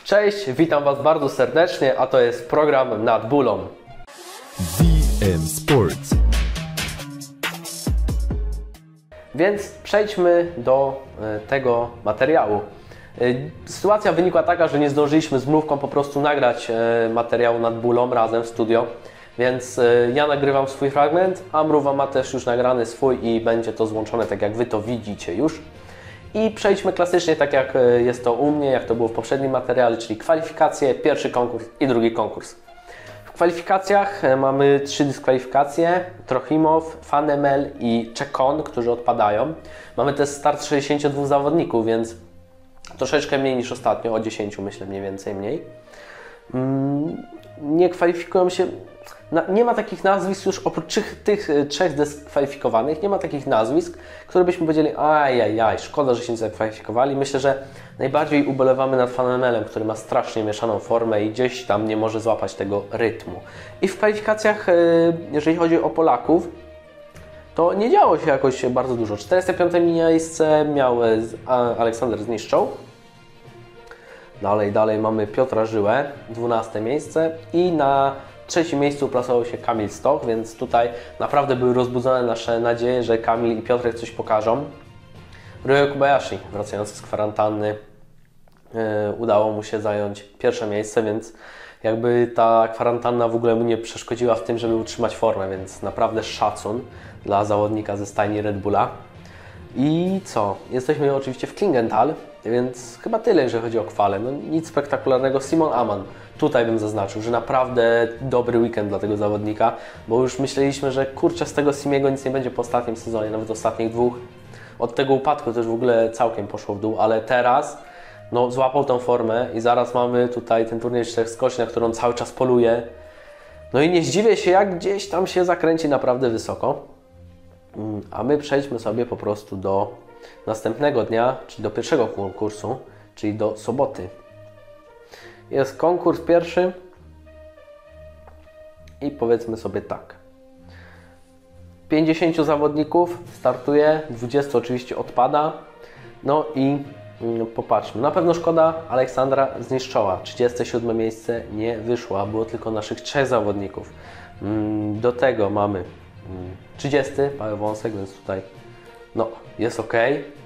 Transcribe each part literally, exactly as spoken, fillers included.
Cześć, witam Was bardzo serdecznie, a to jest program Nad Bólą. V M Sports. Więc przejdźmy do tego materiału. Sytuacja wynikła taka, że nie zdążyliśmy z Mrówką po prostu nagrać materiału Nad Bólą razem w studio. Więc ja nagrywam swój fragment, a Mrówa ma też już nagrany swój i będzie to złączone tak jak Wy to widzicie już. I przejdźmy klasycznie tak jak jest to u mnie, jak to było w poprzednim materiale, czyli kwalifikacje, pierwszy konkurs i drugi konkurs. W kwalifikacjach mamy trzy dyskwalifikacje, Trochimow, Fanemel i Czekon, którzy odpadają. Mamy też start sześćdziesięciu dwóch zawodników, więc troszeczkę mniej niż ostatnio, o dziesięciu myślę mniej więcej mniej. Nie kwalifikują się, nie ma takich nazwisk już oprócz tych trzech dyskwalifikowanych, nie ma takich nazwisk, które byśmy powiedzieli, ajajaj, szkoda, że się nie zakwalifikowali. Myślę, że najbardziej ubolewamy nad Fanemelem, który ma strasznie mieszaną formę i gdzieś tam nie może złapać tego rytmu. I w kwalifikacjach, jeżeli chodzi o Polaków, to nie działo się jakoś bardzo dużo. czterdzieste piąte miejsce miał Aleksander Zniszczał. Dalej, dalej mamy Piotra Żyłę, dwunaste miejsce i na trzecim miejscu plasował się Kamil Stoch, więc tutaj naprawdę były rozbudzone nasze nadzieje, że Kamil i Piotrek coś pokażą. Ryo Kobayashi, wracający z kwarantanny, yy, udało mu się zająć pierwsze miejsce, więc jakby ta kwarantanna w ogóle mu nie przeszkodziła w tym, żeby utrzymać formę, więc naprawdę szacun dla zawodnika ze stajni Red Bulla. I co? Jesteśmy oczywiście w Klingenthal, więc chyba tyle, jeżeli chodzi o kwale. No, nic spektakularnego. Simon Amann. Tutaj bym zaznaczył, że naprawdę dobry weekend dla tego zawodnika, bo już myśleliśmy, że kurczę, z tego Simiego nic nie będzie po ostatnim sezonie, nawet ostatnich dwóch. Od tego upadku też w ogóle całkiem poszło w dół, ale teraz no, złapał tą formę i zaraz mamy tutaj ten turniej czterech skoczni, na którą cały czas poluje. No i nie zdziwię się, jak gdzieś tam się zakręci naprawdę wysoko. A my przejdźmy sobie po prostu do następnego dnia, czyli do pierwszego konkursu, czyli do soboty. Jest konkurs pierwszy i powiedzmy sobie tak. pięćdziesięciu zawodników startuje, dwudziestu oczywiście odpada. No i mm, popatrzmy. Na pewno szkoda Aleksandra Zniszczoła. trzydzieste siódme miejsce nie wyszło, było tylko naszych trzech zawodników. Do tego mamy trzydziesty Paweł Wąsek, więc tutaj no, jest ok.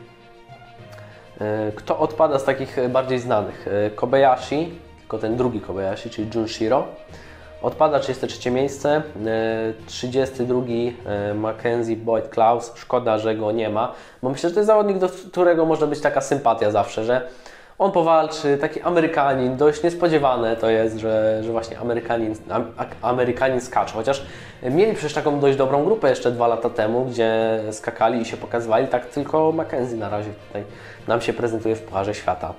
Kto odpada z takich bardziej znanych? Kobayashi, tylko ten drugi Kobayashi, czyli Junshiro. Odpada trzydzieste trzecie miejsce, trzydziesty drugi Mackenzie Boyd Klaus. Szkoda, że go nie ma, bo myślę, że to jest zawodnik, do którego może być taka sympatia zawsze, że on powalczy, taki Amerykanin, dość niespodziewane to jest, że, że właśnie Amerykanin, Amerykanin skacze, chociaż mieli przecież taką dość dobrą grupę jeszcze dwa lata temu, gdzie skakali i się pokazywali, tak tylko Mackenzie na razie tutaj nam się prezentuje w Pucharze Świata.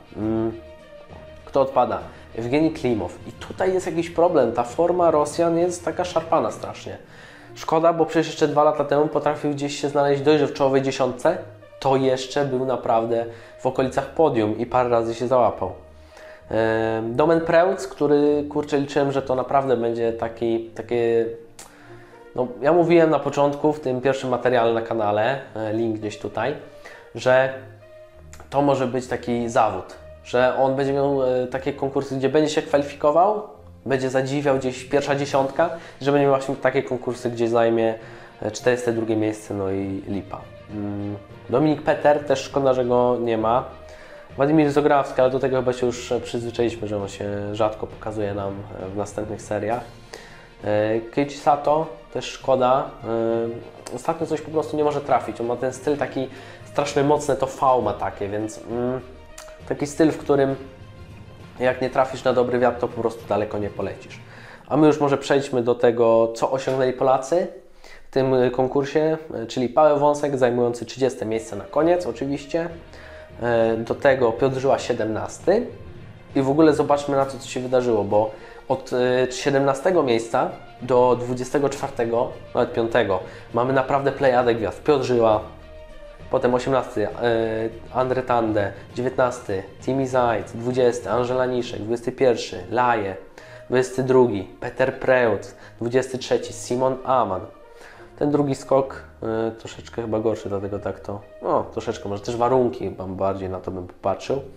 Kto odpada? Evgenij Klimow. I tutaj jest jakiś problem, ta forma Rosjan jest taka szarpana strasznie. Szkoda, bo przecież jeszcze dwa lata temu potrafił gdzieś się znaleźć dość w czołowej dziesiątce, to jeszcze był naprawdę w okolicach podium i parę razy się załapał. Domen Preutz, który kurczę liczyłem, że to naprawdę będzie taki, takie... No, ja mówiłem na początku w tym pierwszym materiale na kanale, link gdzieś tutaj, że to może być taki zawód, że on będzie miał takie konkursy, gdzie będzie się kwalifikował, będzie zadziwiał gdzieś pierwsza dziesiątka, że będzie miał właśnie takie konkursy, gdzie zajmie czterdzieste drugie miejsce, no i lipa. Dominik Peter, też szkoda, że go nie ma. Władimir Zograwski, ale do tego chyba się już przyzwyczailiśmy, że on się rzadko pokazuje nam w następnych seriach. Keiichi Sato, też szkoda. Ostatnio coś po prostu nie może trafić. On ma ten styl taki strasznie mocny, to V ma takie, więc mm, taki styl, w którym jak nie trafisz na dobry wiatr, to po prostu daleko nie polecisz. A my już może przejdźmy do tego, co osiągnęli Polacy w tym konkursie, czyli Paweł Wąsek zajmujący trzydzieste miejsce na koniec oczywiście, do tego Piotr Żyła siedemnasty i w ogóle zobaczmy na to, co się wydarzyło, bo od siedemnastego miejsca do dwudziestego czwartego, nawet piątego mamy naprawdę plejadę gwiazd. Piotr Żyła, potem osiemnasty Andre Tande, dziewiętnasty Timi Zajc, dwudziesty Angela Niszek, dwudziesty pierwszy Laje, dwudziesty drugi Peter Preutz, dwudziesty trzeci Simon Amann. Ten drugi skok y, troszeczkę chyba gorszy, dlatego tak to, no troszeczkę, może też warunki, mam bardziej na to bym popatrzył.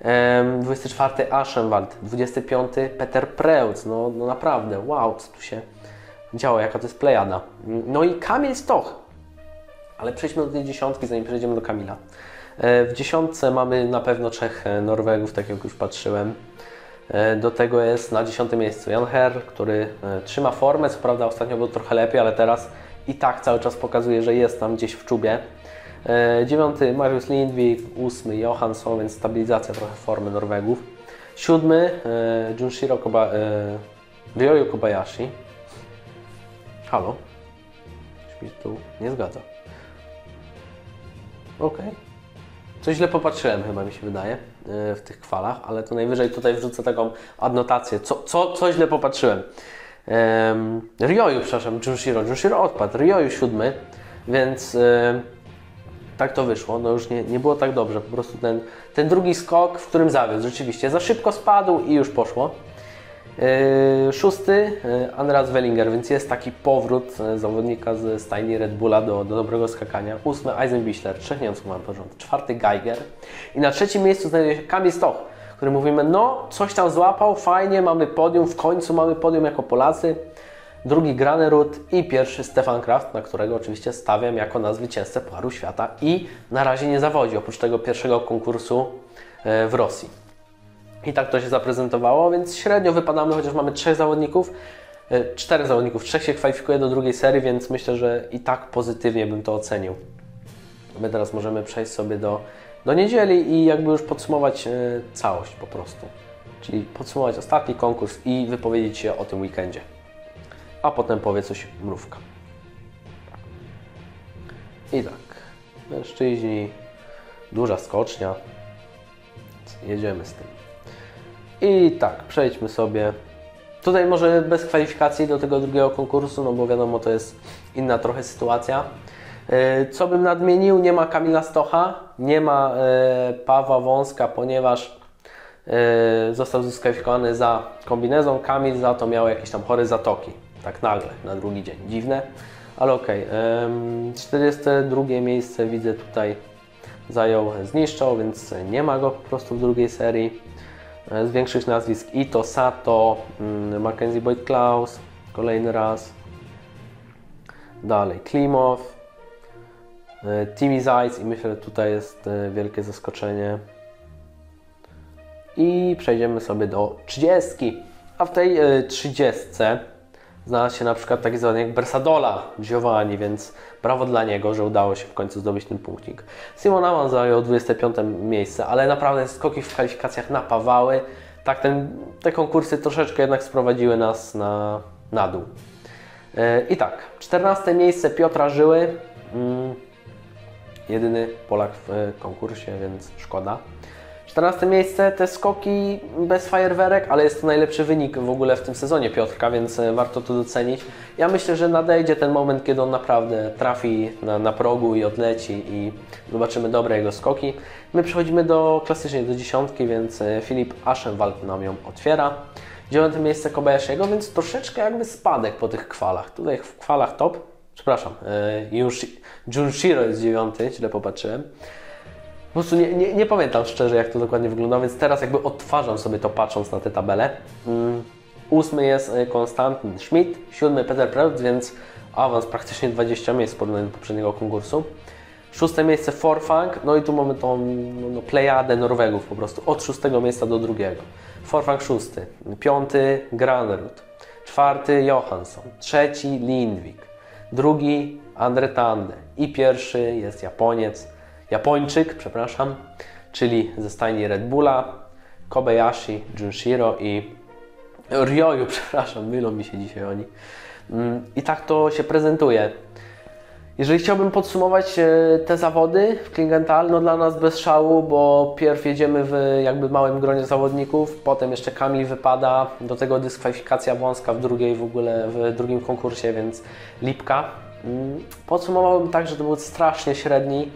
dwudziesty czwarty Aschenwald, dwudziesty piąty Peter Preutz, no, no naprawdę, wow, co tu się działo, jaka to jest plejada. No i Kamil Stoch, ale przejdźmy do tej dziesiątki, zanim przejdziemy do Kamila. W dziesiątce mamy na pewno trzech Norwegów, tak jak już patrzyłem. Do tego jest na dziesiątym miejscu Jan Herr, który trzyma formę, co prawda ostatnio było trochę lepiej, ale teraz i tak cały czas pokazuje, że jest tam gdzieś w czubie. Dziewiąty Marius Lindvik, ósmy Johansson, więc stabilizacja trochę formy Norwegów. Siódmy Junshiro Koba, Ryoyu Kobayashi. Halo? Coś mi tu nie zgadza. Okej. Okay. Coś źle popatrzyłem, chyba mi się wydaje, w tych kwalach, ale to najwyżej tutaj wrzucę taką adnotację. Co, co, co źle popatrzyłem? Um, Ryoyu, przepraszam, Junshiro. Junshiro odpadł. Ryoyu siódmy, więc um, tak to wyszło. No już nie, nie było tak dobrze. Po prostu ten, ten drugi skok, w którym zawiódł, rzeczywiście za szybko spadł i już poszło. Yy, szósty yy, Andreas Wellinger, więc jest taki powrót yy, zawodnika z stajni Red Bulla do, do dobrego skakania. Ósmy Eisenbichler, trzech Niemców mam porząd. Czwarty Geiger i na trzecim miejscu znajduje się Kamil Stoch, który mówimy, no coś tam złapał, fajnie, mamy podium, w końcu mamy podium jako Polacy. Drugi Granerud i pierwszy Stefan Kraft, na którego oczywiście stawiam jako na zwycięzcę Pucharu Świata i na razie nie zawodzi, oprócz tego pierwszego konkursu yy, w Rosji. I tak to się zaprezentowało, więc średnio wypadamy, chociaż mamy trzech zawodników, czterech zawodników, trzech się kwalifikuje do drugiej serii, więc myślę, że i tak pozytywnie bym to ocenił. My teraz możemy przejść sobie do, do niedzieli i jakby już podsumować całość po prostu. Czyli podsumować ostatni konkurs i wypowiedzieć się o tym weekendzie. A potem powie coś Mrówka. I tak, mężczyźni, duża skocznia, jedziemy z tym. I tak, przejdźmy sobie. Tutaj może bez kwalifikacji do tego drugiego konkursu, no bo wiadomo, to jest inna trochę sytuacja. Co bym nadmienił, nie ma Kamila Stocha, nie ma Pawła Wąska, ponieważ został zdyskwalifikowany za kombinezon. Kamil za to miał jakieś tam chore zatoki, tak nagle, na drugi dzień. Dziwne, ale okej. Okay. czterdzieste drugie miejsce widzę tutaj zajął Zniszczał, więc nie ma go po prostu w drugiej serii. Z większych nazwisk Ito, Sato, Mackenzie Boyd Klaus, kolejny raz. Dalej Klimow, Timmy Zajc i myślę, że tutaj jest wielkie zaskoczenie. I przejdziemy sobie do trzydziestki. A w tej trzydziestce znalazł się na przykład taki zawodnik jak Bersadola Giovanni, więc brawo dla niego, że udało się w końcu zdobyć ten punkcik. Simon Amann zajął dwudzieste piąte miejsce, ale naprawdę skoki w kwalifikacjach napawały. Tak, ten, te konkursy troszeczkę jednak sprowadziły nas na, na dół. Yy, I tak, czternaste miejsce Piotra Żyły. Yy, jedyny Polak w konkursie, więc szkoda. czternaste miejsce, te skoki bez fajerwerek, ale jest to najlepszy wynik w ogóle w tym sezonie Piotrka, więc warto to docenić. Ja myślę, że nadejdzie ten moment, kiedy on naprawdę trafi na, na progu i odleci i zobaczymy dobre jego skoki. My przechodzimy do klasycznie do dziesiątki, więc Filip Aschenwald nam ją otwiera. Dziewiąte miejsce Kobayashiego, więc troszeczkę jakby spadek po tych kwalach. Tutaj w kwalach top, przepraszam, już Junshiro jest dziewiąty, źle popatrzyłem. Po prostu nie, nie, nie pamiętam szczerze, jak to dokładnie wygląda, więc teraz jakby odtwarzam sobie to, patrząc na tę tabelę. Mm. Ósmy jest Konstantin Schmidt, siódmy Peter Preutz, więc awans praktycznie dwadzieścia miejsc w porównaniu do poprzedniego konkursu. Szóste miejsce Forfang, no i tu mamy tą no, no, plejadę Norwegów po prostu, od szóstego miejsca do drugiego. Forfang szósty, piąty Granerud, czwarty Johansson, trzeci Lindvik, drugi Andre Tande i pierwszy jest Japoniec, Japończyk, przepraszam, czyli ze stajni Red Bulla, Kobayashi, Junshiro i Ryoyu, przepraszam, mylą mi się dzisiaj oni. I tak to się prezentuje. Jeżeli chciałbym podsumować te zawody w Klingenthal, no dla nas bez szału, bo pierw jedziemy w jakby małym gronie zawodników, potem jeszcze Kamil wypada, do tego dyskwalifikacja wąska w drugiej w ogóle, w drugim konkursie, więc lipka. Podsumowałbym tak, że to był strasznie średni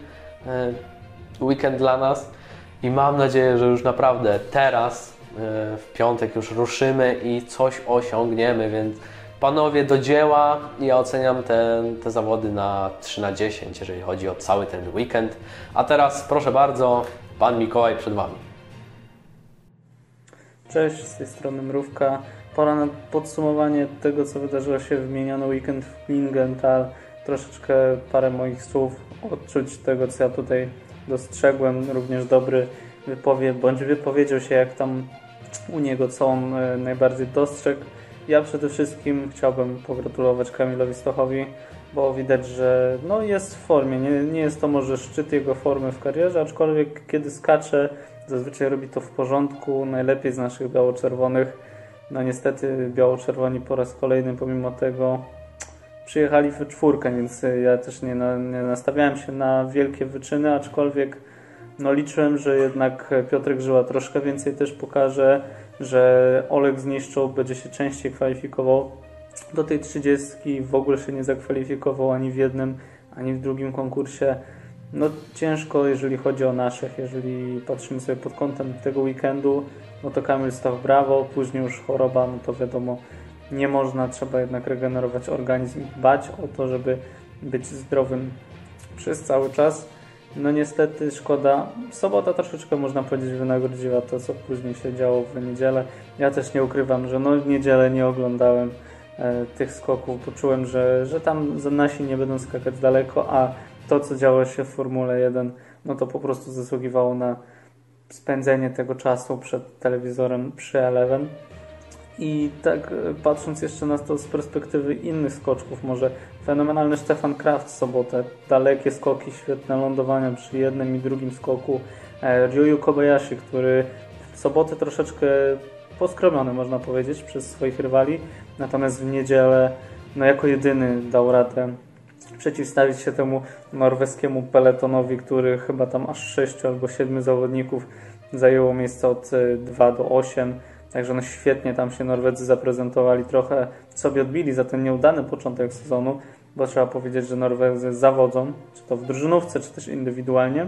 weekend dla nas i mam nadzieję, że już naprawdę teraz w piątek już ruszymy i coś osiągniemy, więc panowie do dzieła. Ja oceniam te, te zawody na trzy na dziesięć, jeżeli chodzi o cały ten weekend. A teraz proszę bardzo, Pan Mikołaj przed Wami. Cześć, z tej strony Mrówka. Pora na podsumowanie tego, co wydarzyło się w miniony weekend w Klingenthal. Troszeczkę parę moich słów, odczuć tego, co ja tutaj dostrzegłem. Również dobry wypowiedź, bądź wypowiedział się, jak tam u niego, co on najbardziej dostrzegł. Ja przede wszystkim chciałbym pogratulować Kamilowi Stochowi, bo widać, że no jest w formie. Nie, nie jest to może szczyt jego formy w karierze, aczkolwiek kiedy skacze, zazwyczaj robi to w porządku, najlepiej z naszych biało-czerwonych. No niestety biało-czerwoni po raz kolejny pomimo tego przyjechali w czwórkę, więc ja też nie, na, nie nastawiałem się na wielkie wyczyny, aczkolwiek no liczyłem, że jednak Piotrek Żyła troszkę więcej też pokaże, że Oleg Zniszczoł będzie się częściej kwalifikował do tej trzydziestki, w ogóle się nie zakwalifikował ani w jednym, ani w drugim konkursie. No ciężko, jeżeli chodzi o naszych, jeżeli patrzymy sobie pod kątem tego weekendu, no to Kamil Stoch brawo, później już choroba, no to wiadomo, nie można, trzeba jednak regenerować organizm i dbać o to, żeby być zdrowym przez cały czas. No niestety szkoda, sobota troszeczkę można powiedzieć wynagrodziła to, co później się działo w niedzielę. Ja też nie ukrywam, że no w niedzielę nie oglądałem e, tych skoków, poczułem, że, że tam nasi nie będą skakać daleko, a to, co działo się w Formule jeden, no to po prostu zasługiwało na spędzenie tego czasu przed telewizorem przy Eleven. I tak patrząc jeszcze na to z perspektywy innych skoczków, może fenomenalny Stefan Kraft w sobotę, dalekie skoki, świetne lądowania przy jednym i drugim skoku. Ryu Kobayashi, który w sobotę troszeczkę poskromiony, można powiedzieć, przez swoich rywali, natomiast w niedzielę no jako jedyny dał radę przeciwstawić się temu norweskiemu peletonowi, który chyba tam aż sześciu albo siedmiu zawodników zajęło miejsce od dwa do ośmiu. Także no świetnie tam się Norwedzy zaprezentowali, trochę sobie odbili za ten nieudany początek sezonu, bo trzeba powiedzieć, że Norwedzy zawodzą, czy to w drużynówce, czy też indywidualnie.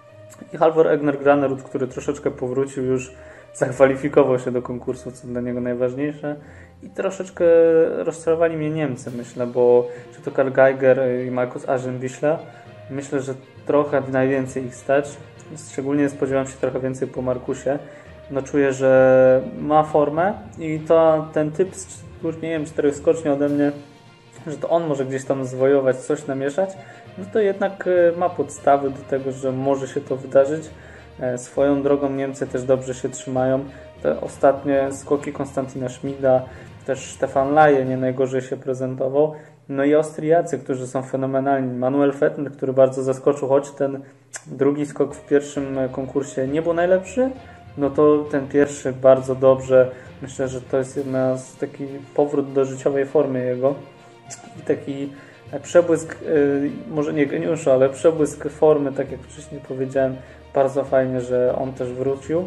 I Halvor Egner Granerud, który troszeczkę powrócił, już zakwalifikował się do konkursu, co dla niego najważniejsze. I troszeczkę rozczarowali mnie Niemcy, myślę, bo czy to Karl Geiger i Markus Aschenbichler, myślę, że trochę najwięcej ich stać. Szczególnie spodziewałem się trochę więcej po Markusie. No czuję, że ma formę i to ten typ, już nie wiem, czterech skoczni ode mnie, że to on może gdzieś tam zwojować, coś namieszać, no to jednak ma podstawy do tego, że może się to wydarzyć. Swoją drogą Niemcy też dobrze się trzymają. Te ostatnie skoki Konstantina Schmida, też Stefan Laje nie najgorzej się prezentował. No i Austriacy, którzy są fenomenalni. Manuel Fettner, który bardzo zaskoczył, choć ten drugi skok w pierwszym konkursie nie był najlepszy, no to ten pierwszy bardzo dobrze. Myślę, że to jest jedna z taki powrót do życiowej formy jego i taki przebłysk, może nie geniuszu, ale przebłysk formy, tak jak wcześniej powiedziałem, bardzo fajnie, że on też wrócił.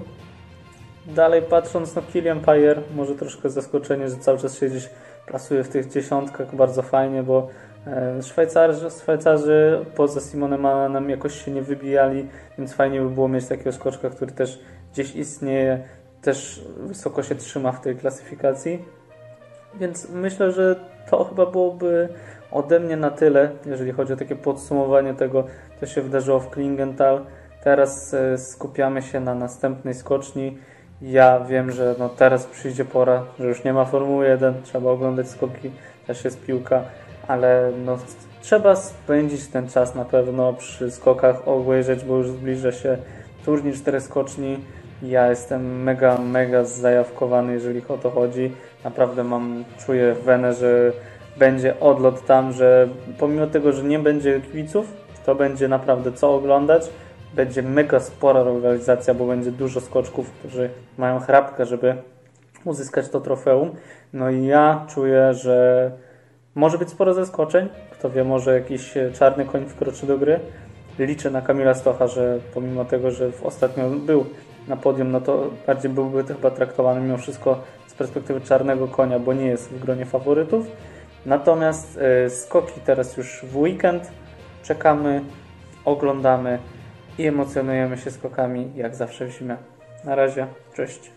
Dalej patrząc, no Kilian Payer, może troszkę zaskoczenie, że cały czas się gdzieś plasuje w tych dziesiątkach, bardzo fajnie, bo Szwajcarzy, Szwajcarzy poza Simonem Amanem jakoś się nie wybijali, więc fajnie by było mieć takiego skoczka, który też gdzieś istnieje, też wysoko się trzyma w tej klasyfikacji. Więc myślę, że to chyba byłoby ode mnie na tyle, jeżeli chodzi o takie podsumowanie tego, co się wydarzyło w Klingenthal. Teraz skupiamy się na następnej skoczni. Ja wiem, że no teraz przyjdzie pora, że już nie ma Formuły jeden, trzeba oglądać skoki, też jest piłka, ale no, trzeba spędzić ten czas na pewno przy skokach, obejrzeć, bo już zbliża się turniej czterech skoczni. Ja jestem mega, mega zajawkowany, jeżeli o to chodzi. Naprawdę mam, czuję wenę, że będzie odlot tam, że pomimo tego, że nie będzie kibiców, to będzie naprawdę co oglądać. Będzie mega spora rywalizacja, bo będzie dużo skoczków, którzy mają chrapkę, żeby uzyskać to trofeum. No i ja czuję, że może być sporo zaskoczeń. Kto wie, może jakiś czarny koń wkroczy do gry. Liczę na Kamila Stocha, że pomimo tego, że ostatnio był na podium, no to bardziej byłby to chyba traktowany mimo wszystko z perspektywy czarnego konia, bo nie jest w gronie faworytów. Natomiast y, skoki teraz już w weekend. Czekamy, oglądamy i emocjonujemy się skokami jak zawsze w zimę. Na razie, cześć.